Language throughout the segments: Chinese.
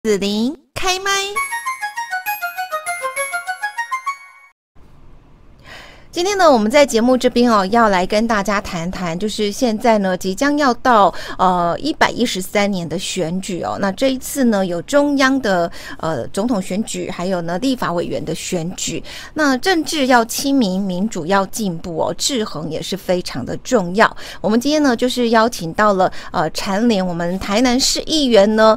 子琳开麦。今天呢，我们在节目这边要来跟大家谈谈，就是现在呢，即将要到113年的选举那这一次呢，有中央的总统选举，还有呢立法委员的选举。那政治要亲民，民主要进步制衡也是非常的重要。我们今天呢，就是邀请到了蝉联我们台南市议员呢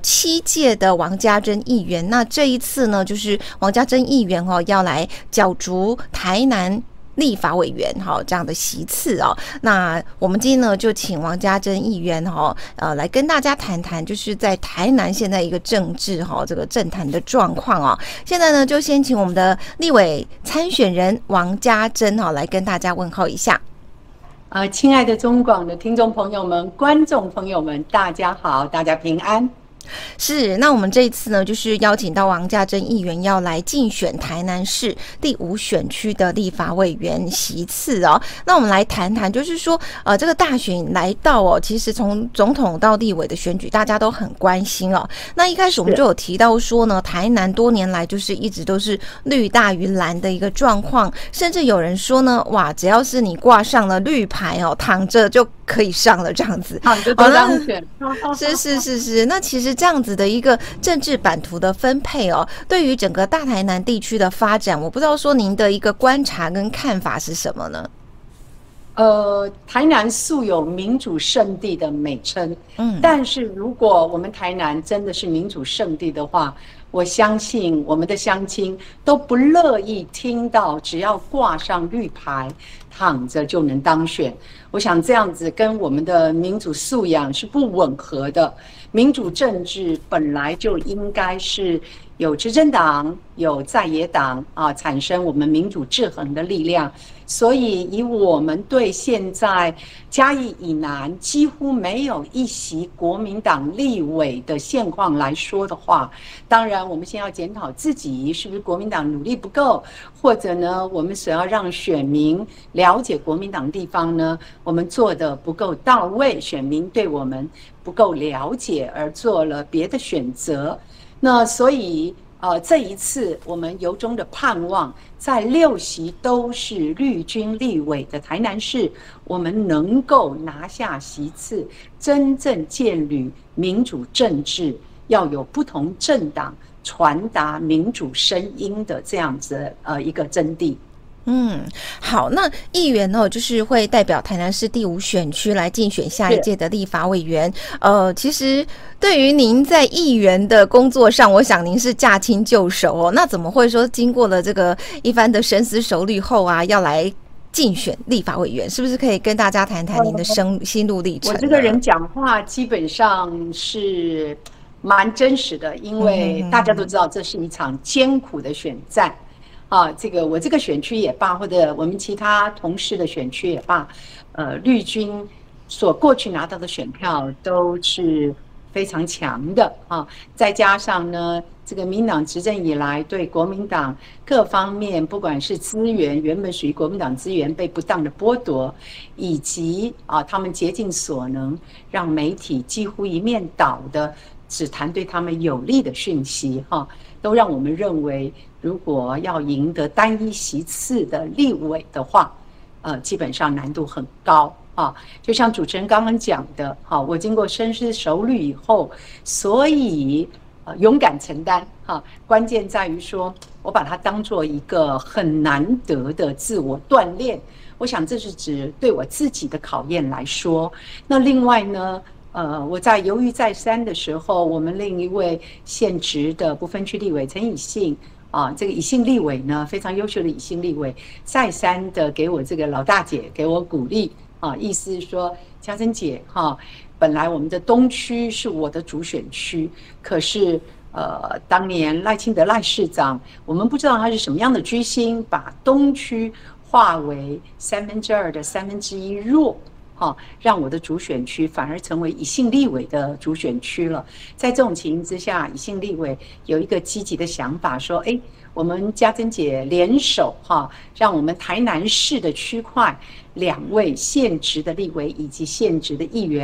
7届的王家珍议员。那这一次呢，就是王家珍议员要来角逐台南立法委员这样的席次那我们今天呢就请王家珍议员来跟大家谈谈，就是在台南现在一个政治这个政坛的状况现在呢就先请我们的立委参选人王家珍来跟大家问候一下。 亲爱的中广的听众朋友们、观众朋友们，大家好，大家平安。 是，那我们这一次呢，就是邀请到王家珍议员要来竞选台南市第5选区的立法委员席次那我们来谈谈，就是说，这个大选来到其实从总统到立委的选举，大家都很关心那一开始我们就有提到说呢，台南多年来就是一直都是绿大于蓝的一个状况，甚至有人说呢，哇，只要是你挂上了绿牌躺着就可以上了这样子， 躺着就当选。 是，那其实这样子的一个政治版图的分配对于整个大台南地区的发展，我不知道说您的一个观察跟看法是什么呢？ 台南素有民主圣地的美称，但是如果我们台南真的是民主圣地的话，我相信我们的乡亲都不乐意听到只要挂上绿牌躺着就能当选。我想这样子跟我们的民主素养是不吻合的。民主政治本来就应该是有执政党有在野党产生我们民主制衡的力量。所以以我们对现在嘉义以南几乎没有一席国民党立委的现况来说的话，当然我们先要检讨自己是不是国民党努力不够，或者呢我们所要让选民了解国民党的地方呢，我们做的不够到位，选民对我们不够了解而做了别的选择。那所以这一次我们由衷的盼望，在6席都是绿军立委的台南市，我们能够拿下席次，真正建立民主政治，要有不同政党传达民主声音的这样子一个真谛。 好，那议员就是会代表台南市第5选区来竞选下一届的立法委员。其实对于您在议员的工作上，我想您是驾轻就熟那怎么会说经过了这个一番的深思熟虑后要来竞选立法委员？是不是可以跟大家谈谈您的心路历程？ 我这个人讲话基本上是蛮真实的，因为大家都知道这是一场艰苦的选战。我这个选区也罢，或者我们其他同事的选区也罢，绿军所过去拿到的选票都是非常强的再加上呢，这个民党执政以来对国民党各方面，不管是资源原本属于国民党资源被不当的剥夺，以及他们竭尽所能让媒体几乎一面倒的只谈对他们有利的讯息都让我们认为，如果要赢得单一席次的立委的话，基本上难度很高就像主持人刚刚讲的我经过深思熟虑以后，所以勇敢承担关键在于说我把它当作一个很难得的自我锻炼。我想这是指对我自己的考验来说。那另外呢，我在犹豫再三的时候，我们另一位现职的不分区立委陈以信这个以信立委呢，非常优秀的以信立委，再三的给我这个老大姐给我鼓励意思是说，家珍姐本来我们的东区是我的主选区，可是当年赖清德赖市长，我们不知道他是什么样的居心，把东区划为2/3的1/3弱让我的主选区反而成为以信立委的主选区了。在这种情形之下，以信立委有一个积极的想法，说我们家珍姐联手让我们台南市的区块2位现职的立委以及现职的议员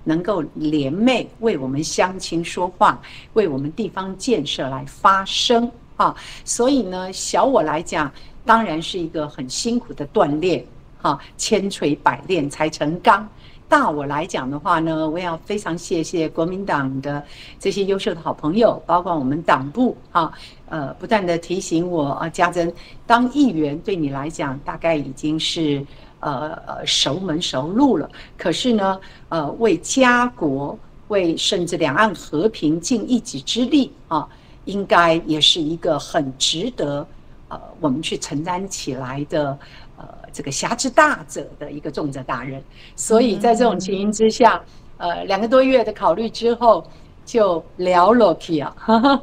能够联袂为我们乡亲说话，为我们地方建设来发声啊。所以呢，小我来讲，当然是一个很辛苦的锻炼啊，千锤百炼才成钢。大我来讲的话呢，我要非常谢谢国民党的这些优秀的好朋友，包括我们党部啊，不断的提醒我啊，家珍当议员对你来讲大概已经是熟门熟路了。可是呢，为家国、为甚至两岸和平尽一己之力啊，应该也是一个很值得我们去承担起来的。这个侠之大者的一个重责大任，所以在这种情形之下，2个多月的考虑之后，就聊了起啊。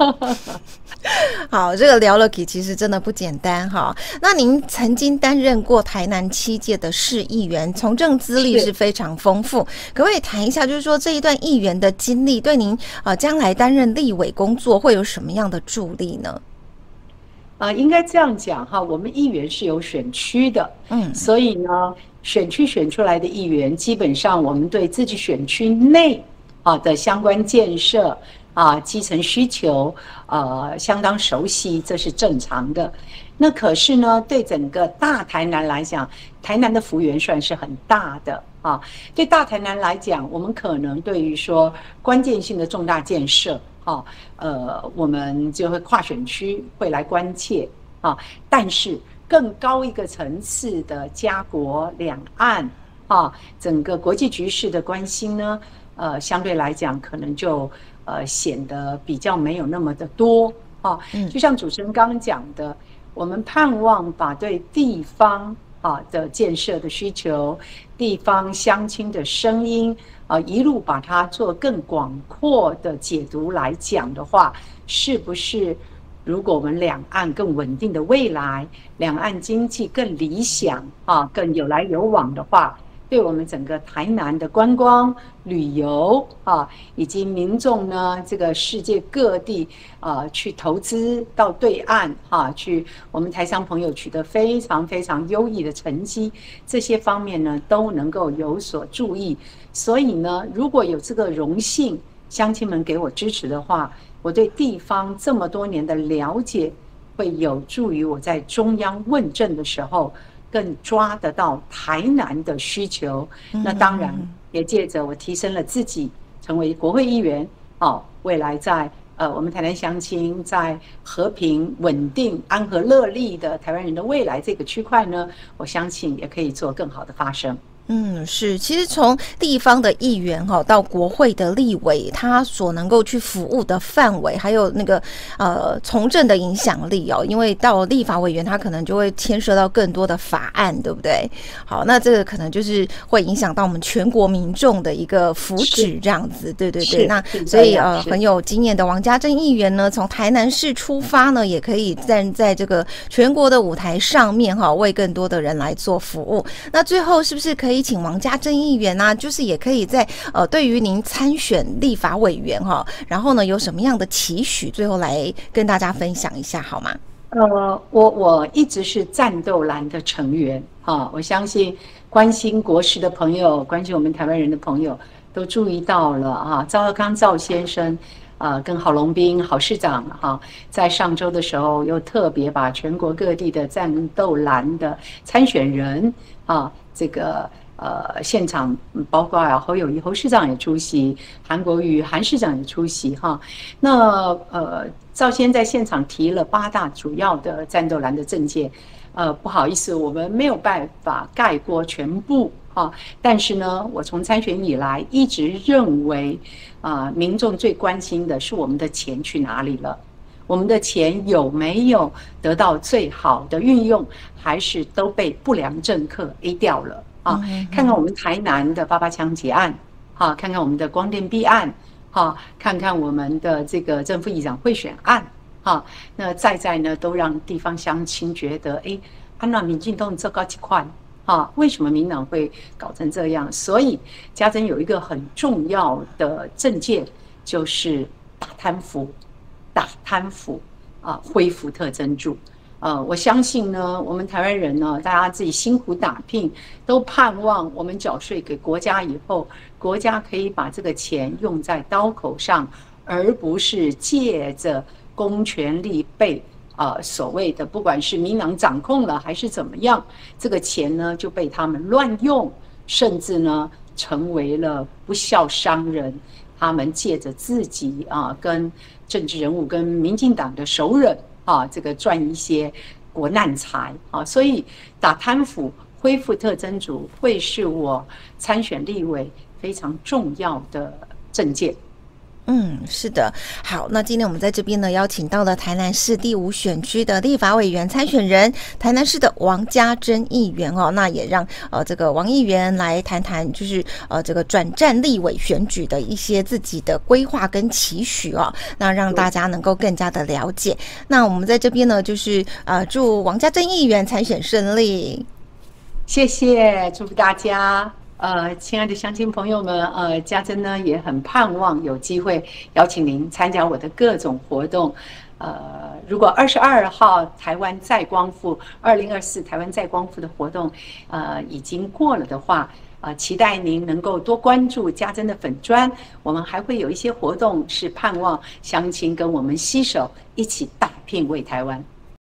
好，这个聊了起其实真的不简单哈。那您曾经担任过台南7届的市议员，从政资历是非常丰富，可不可以谈一下，就是说这一段议员的经历，对您将来担任立委工作会有什么样的助力呢？ 应该这样讲哈，我们议员是有选区的，所以呢，选区选出来的议员，基本上我们对自己选区内的相关建设基层需求相当熟悉，这是正常的。那可是呢，对整个大台南来讲，台南的幅员算是很大的啊。对大台南来讲，我们可能对于说关键性的重大建设。我们就会跨选区会来关切但是更高一个层次的家国两岸整个国际局势的关心呢，相对来讲可能就显得比较没有那么的多就像主持人刚刚讲的，我们盼望把对地方的建设的需求、地方乡亲的声音一路把它做更广阔的解读来讲的话，是不是如果我们两岸更稳定的未来，两岸经济更理想更有来有往的话，对我们整个台南的观光旅游以及民众呢，这个世界各地去投资到对岸去我们台商朋友取得非常非常优异的成绩，这些方面呢都能够有所注意。所以呢，如果有这个荣幸，乡亲们给我支持的话，我对地方这么多年的了解，会有助于我在中央问政的时候更抓得到台南的需求。那当然也借着我提升了自己，成为国会议员未来在我们台南乡亲在和平稳定安和乐利的台湾人的未来这个区块呢，我相信也可以做更好的发声。 是，其实从地方的议员到国会的立委，他所能够去服务的范围，还有那个从政的影响力因为到立法委员，他可能就会牵涉到更多的法案，对不对？好，那这个可能就是会影响到我们全国民众的一个福祉，这样子，对对对。那所以很有经验的王家珍议员呢，从台南市出发呢，也可以站在这个全国的舞台上面为更多的人来做服务。那最后是不是可以请王家珍议员就是也可以在对于您参选立法委员然后呢有什么样的期许，最后来跟大家分享一下好吗？ 我一直是战斗蓝的成员我相信关心国事的朋友，关心我们台湾人的朋友都注意到了赵少康赵先生跟郝龙斌郝市长在上周的时候又特别把全国各地的战斗蓝的参选人这个现场包括侯友宜侯市长也出席，韩国瑜韩市长也出席那赵先在现场提了8大主要的战斗蓝的政见，不好意思，我们没有办法概括全部但是呢，我从参选以来一直认为民众最关心的是我们的钱去哪里了，我们的钱有没有得到最好的运用，还是都被不良政客 A 掉了看看我们台南的88枪击案看看我们的光电弊案看看我们的这个正副议长贿选案那在呢都让地方乡亲觉得安那民进党这高几块为什么民党会搞成这样？所以家珍有一个很重要的政见，就是打贪腐恢复特侦助我相信呢，我们台湾人呢，大家自己辛苦打拼，都盼望我们缴税给国家以后，国家可以把这个钱用在刀口上，而不是借着公权力被所谓的不管是民党掌控了还是怎么样，这个钱呢就被他们乱用，甚至呢成为了不孝商人。他们借着自己跟政治人物、跟民进党的熟人这个赚一些国难财所以打贪腐、恢复特侦组会是我参选立委非常重要的政见。 是的。好，那今天我们在这边呢，邀请到了台南市第5选区的立法委员参选人，台南市的王家珍议员那也让这个王议员来谈谈，就是这个转战立委选举的一些自己的规划跟期许那让大家能够更加的了解。那我们在这边呢，就是祝王家珍议员参选顺利。 谢谢，祝福大家。亲爱的乡亲朋友们，家珍呢也很盼望有机会邀请您参加我的各种活动。如果22号台湾再光复，2024台湾再光复的活动，已经过了的话，期待您能够多关注家珍的粉专。我们还会有一些活动是盼望乡亲跟我们携手一起打拼为台湾。